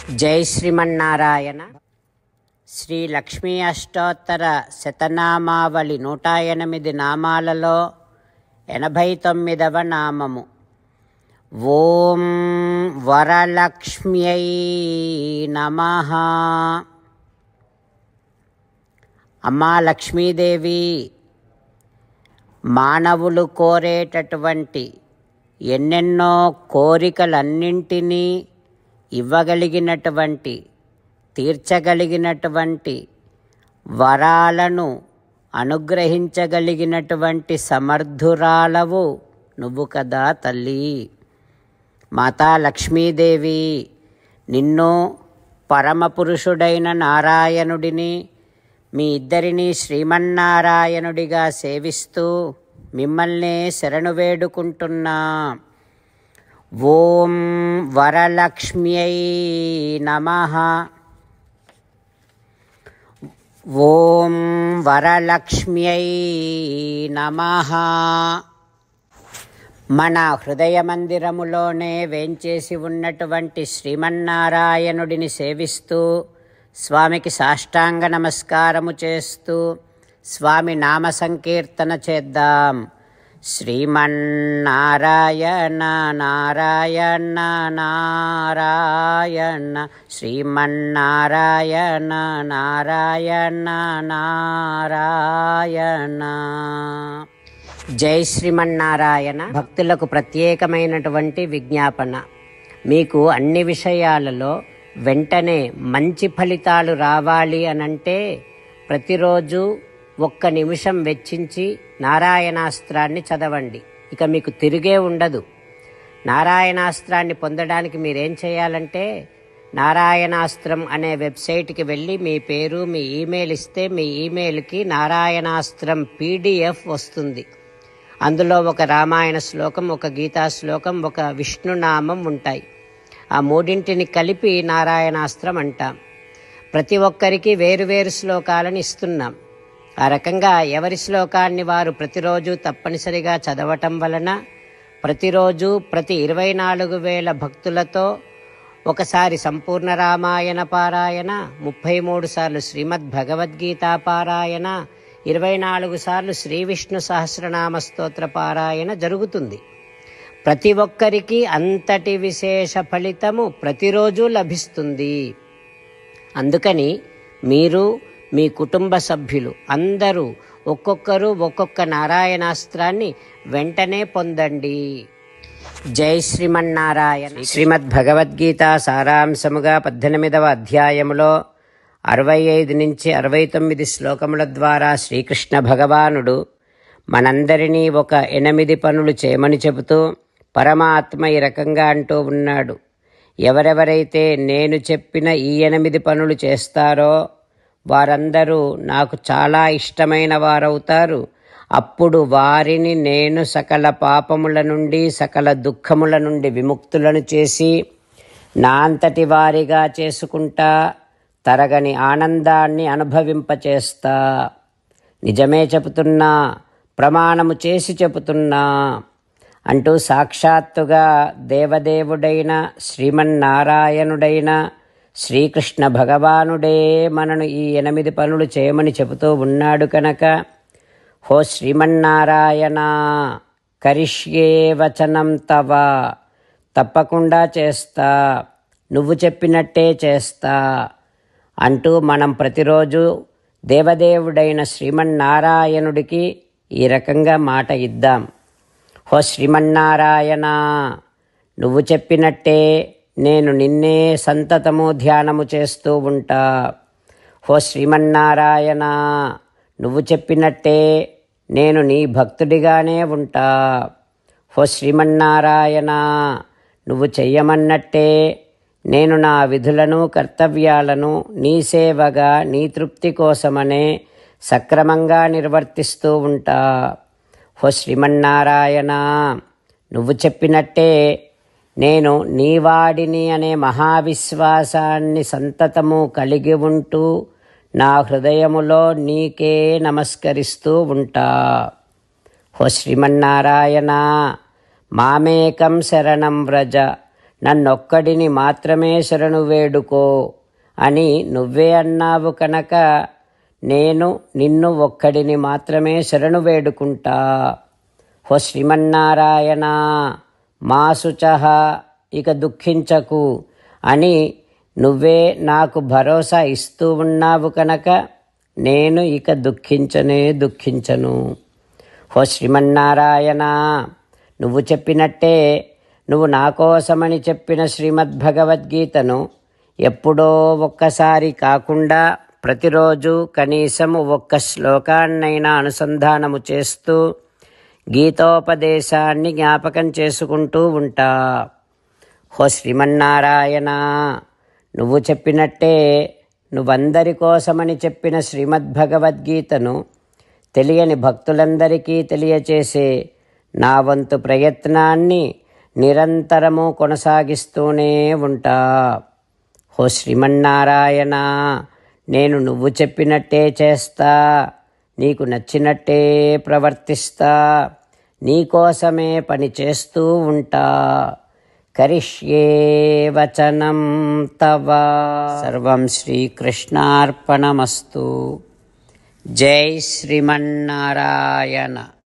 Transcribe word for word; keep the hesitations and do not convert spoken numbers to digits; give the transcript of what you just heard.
జై శ్రీమన్నారాయణ. శ్రీ లక్ష్మీ అష్టోత్తర శతనామావళి నూట ఎనిమిది నామాలలో ఎనభై తొమ్మిదవ నామము. ఓం వరలక్ష్మ్యై నమః. అమ్మా లక్ష్మీదేవి, మానవులు కోరేటటువంటి ఎన్నెన్నో కోరికలన్నింటినీ ఇవ్వగలిగినటువంటి, తీర్చగలిగినటువంటి, వరాలను అనుగ్రహించగలిగినటువంటి సమర్థురాలవు నువ్వు కదా తల్లి. మాతా లక్ష్మీదేవి, నిన్ను పరమపురుషుడైన నారాయణుడిని, మీ ఇద్దరిని శ్రీమన్నారాయణుడిగా సేవిస్తూ మిమ్మల్నే శరణు వేడుకుంటున్నా. ఓం వరలక్ష్మ్యై నమః. ఓం వరలక్ష్మ్యై నమః. మన హృదయ మందిరములోనే వేంచేసి ఉన్నటువంటి శ్రీమన్నారాయణుడిని సేవిస్తూ స్వామికి సాష్టాంగ నమస్కారము చేస్తూ స్వామి నామ సంకీర్తన చేద్దాం. శ్రీమన్నారాయణ నారాయణ నారాయణ, శ్రీమన్నారాయణ నారాయణ నారాయణ. జై శ్రీమన్నారాయణ. భక్తులకు ప్రత్యేకమైనటువంటి విజ్ఞాపన. మీకు అన్ని విషయాలలో వెంటనే మంచి ఫలితాలు రావాలి అనంటే ప్రతిరోజు ఒక్క నిమిషం వెచ్చించి నారాయణాస్త్రాన్ని చదవండి. ఇక మీకు తిరిగే ఉండదు. నారాయణాస్త్రాన్ని పొందడానికి మీరేం చేయాలంటే నారాయణాస్త్రం అనే వెబ్సైట్కి వెళ్ళి మీ పేరు, మీ ఈమెయిల్ ఇస్తే మీ ఈమెయిల్కి నారాయణాస్త్రం పీడిఎఫ్ వస్తుంది. అందులో ఒక రామాయణ శ్లోకం, ఒక గీతా శ్లోకం, ఒక విష్ణునామం ఉంటాయి. ఆ మూడింటిని కలిపి నారాయణాస్త్రం అంటాం. ప్రతి ఒక్కరికి వేరువేరు శ్లోకాలను ఇస్తున్నాం. ఆ రకంగా ఎవరి శ్లోకాన్ని వారు ప్రతిరోజు తప్పనిసరిగా చదవటం వలన ప్రతిరోజు ప్రతి ఇరవై నాలుగు వేల భక్తులతో ఒకసారి సంపూర్ణ రామాయణ పారాయణ, ముప్పై మూడు సార్లు శ్రీమద్ భగవద్గీత పారాయణ, ఇరవై నాలుగు సార్లు శ్రీ విష్ణు సహస్రనామ స్తోత్ర పారాయణ జరుగుతుంది. ప్రతి ఒక్కరికి అంతటి విశేష ఫలితము ప్రతిరోజు లభిస్తుంది. అందుకని మీరు, మీ కుటుంబ సభ్యులు అందరూ ఒక్కొక్కరు ఒక్కొక్క నారాయణాస్త్రాన్ని వెంటనే పొందండి. జై శ్రీమన్నారాయణ. శ్రీమద్ భగవద్గీత సారాంశముగా పద్దెనిమిదవ అధ్యాయములో అరవై ఐదు నుంచి అరవై తొమ్మిది శ్లోకముల ద్వారా శ్రీకృష్ణ భగవానుడు మనందరినీ ఒక ఎనిమిది పనులు చేయమని చెబుతూ పరమాత్మ ఈ రకంగా అంటూ ఉన్నాడు. ఎవరెవరైతే నేను చెప్పిన ఈ ఎనిమిది పనులు చేస్తారో వారందరూ నాకు చాలా ఇష్టమైన వారవుతారు. అప్పుడు వారిని నేను సకల పాపముల నుండి, సకల దుఃఖముల నుండి విముక్తులను చేసి నా అంతటి వారిగా చేసుకుంటా, తరగని ఆనందాన్ని అనుభవింపచేస్తా. నిజమే చెబుతున్నా, ప్రమాణము చేసి చెబుతున్నా అంటూ సాక్షాత్తుగా దేవదేవుడైన శ్రీమన్నారాయణుడైన శ్రీకృష్ణ భగవానుడే మనను ఈ ఎనిమిది పనులు చేయమని చెబుతూ ఉన్నాడు కనుక, హో శ్రీమన్నారాయణ, కరిష్యే వచనం తవ, తప్పకుండా చేస్తా, నువ్వు చెప్పినట్టే చేస్తా అంటూ మనం ప్రతిరోజు దేవదేవుడైన శ్రీమన్నారాయణుడికి ఈ రకంగా మాట ఇద్దాం. హో శ్రీమన్నారాయణ, నువ్వు చెప్పినట్టే నేను నిన్నే సంతతము ధ్యానము చేస్తూ ఉంటా. హో శ్రీమన్నారాయణ, నువ్వు చెప్పినట్టే నేను నీ భక్తుడిగానే ఉంటా. హో శ్రీమన్నారాయణ, నువ్వు చెయ్యమన్నట్టే నేను నా విధులను, కర్తవ్యాలను నీ సేవగా, నీ తృప్తి కోసమనే సక్రమంగా నిర్వర్తిస్తూ ఉంటా. హో శ్రీమన్నారాయణ, నువ్వు చెప్పినట్టే నేను నీవాడిని అనే మహావిశ్వాసాన్ని సంతతము కలిగి ఉంటూ నా హృదయములో నీకే నమస్కరిస్తూ ఉంటా. హో శ్రీమన్నారాయణ, మామేకం శరణం వ్రజ, నన్నొక్కడిని మాత్రమే శరణు వేడుకో అని నువ్వే అన్నావు కనుక నేను నిన్ను ఒక్కడిని మాత్రమే శరణు వేడుకుంటా. హో శ్రీమన్నారాయణ మా శుచః ఇక దుఃఖించకు అని నువ్వే నాకు భరోసా ఇస్తూ ఉన్నావు కనుక నేను ఇక దుఃఖించనే దుఃఖించను. హో శ్రీమన్నారాయణ నువ్వు చెప్పినట్టే నువ్వు నా కోసమని చెప్పిన శ్రీమద్భగవద్గీతను ఎప్పుడో ఒక్కసారి కాకుండా ప్రతిరోజు కనీసం ఒక్క శ్లోకాన్నైనా అనుసంధానము చేస్తూ గీతోపదేశాన్ని జ్ఞాపకం చేసుకుంటూ ఉంటా. హో శ్రీమన్నారాయణ నువ్వు చెప్పినట్టే నువ్వందరి కోసమని చెప్పిన శ్రీమద్భగవద్గీతను తెలియని భక్తులందరికీ తెలియచేసే నా వంతు ప్రయత్నాన్ని నిరంతరము కొనసాగిస్తూనే ఉంటా. హో శ్రీమన్నారాయణ నేను నువ్వు చెప్పినట్టే చేస్తా, నీకు నచ్చినట్టే ప్రవర్తిస్తా, నీకోసమే పని చేస్తూ ఉంటా. కరిష్యే వచనం తవ. సర్వం శ్రీకృష్ణార్పణమస్తు. జై శ్రీమన్నారాయణ.